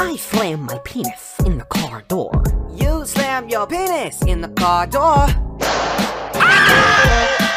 I slam my penis in the car door. You slam your penis in the car door. Ah!